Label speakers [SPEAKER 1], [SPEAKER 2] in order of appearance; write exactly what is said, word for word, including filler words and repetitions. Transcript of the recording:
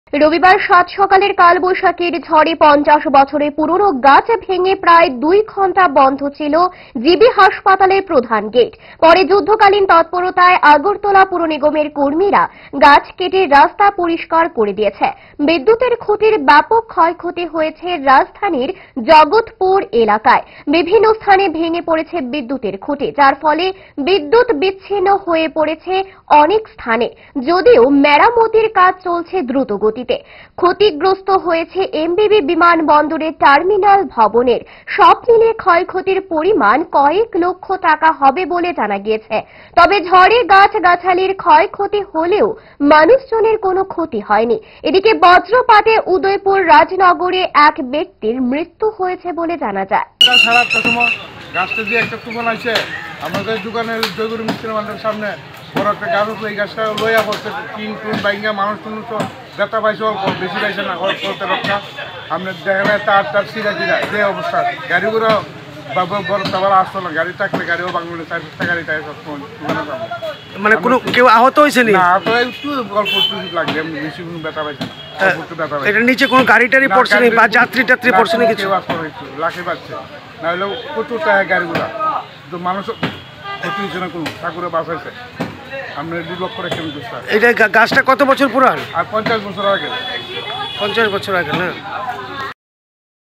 [SPEAKER 1] রবিবার সাত সকালের কালবৈশাখীর ঝড়ে পঞ্চাশ বছরের পুরনো গাছ ভেঙে প্রায় দুই ঘণ্টা বন্ধ ছিল জিবি হাসপাতালের প্রধান গেট। পরে যুদ্ধকালীন তৎপরতায় আগরতলা পুর নিগমের কর্মীরা গাছ কেটে রাস্তা পরিষ্কার করে দিয়েছে। বিদ্যুতের খুঁটির ব্যাপক ক্ষয়ক্ষতি হয়েছে রাজধানীর জগৎপুর এলাকায়। বিভিন্ন স্থানে ভেঙে পড়েছে বিদ্যুতের খুঁটি, যার ফলে বিদ্যুৎ বিচ্ছিন্ন হয়ে পড়েছে অনেক স্থানে। যদিও মেরামতির কাজ চলছে দ্রুত গতিতে। ক্ষতিগ্রস্ত হয়েছে এমবিবি বিমানবন্দরের টার্মিনাল ভবনের। সব মিলিয়ে ক্ষয়ক্ষতির পরিমাণ কয়েক লক্ষ টাকা হবে বলে জানা গিয়েছে। তবে ঝড়ে গাছগাছালির ক্ষয়ক্ষতি হলেও মানুষজনের কোনো ক্ষতি হয়নি। এদিকে বজ্রপাতে উদয়পুর রাজনগরে এক ব্যক্তির মৃত্যু হয়েছে বলে জানা যায়।
[SPEAKER 2] গাছটা দিয়ে একটা তুফান আছে আমাদের দোকানের জয়গুরু মিস্ত্রি মান্ডের সামনে বড় একটা গাছ উঠলো। এই গাছটা লইয়া পড়ছে, টিন টুন বাইঙ্গা মানুষ টুনুষ ব্যথা পাইছে, অল্প বেশি পাইছে না, অল্প করতে রক্ষা। আপনার দেখা যায় তার তার সিরা চিরা যে অবস্থা। গাড়িগুলো বড় তাবার আসতো না, গাড়ি থাকলে গাড়িও বাংলা চার পাঁচটা গাড়ি থাকে সবসময়।
[SPEAKER 3] মানে কোনো কেউ আহত হয়েছে না?
[SPEAKER 2] আহত একটু অল্প একটু লাগবে, এমনি বেশি কোনো ব্যথা পাইছে না।
[SPEAKER 3] এটার নিচে কোনো গাড়ি টাড়ি পড়ছে না বা যাত্রী টাত্রী পড়ছে না? কিছু
[SPEAKER 2] লাখে পাচ্ছে না হলেও প্রচুর টাকা গাড়িগুলা, তো মানুষ ক্ষতি হয়েছে না, কোনো ঠাকুরে বাঁচাইছে। আমরা দু লক্ষ রেখে
[SPEAKER 3] এটা গাছটা কত বছর পুরান?
[SPEAKER 2] আর পঞ্চাশ বছর আগে।
[SPEAKER 3] পঞ্চাশ বছর আগে না?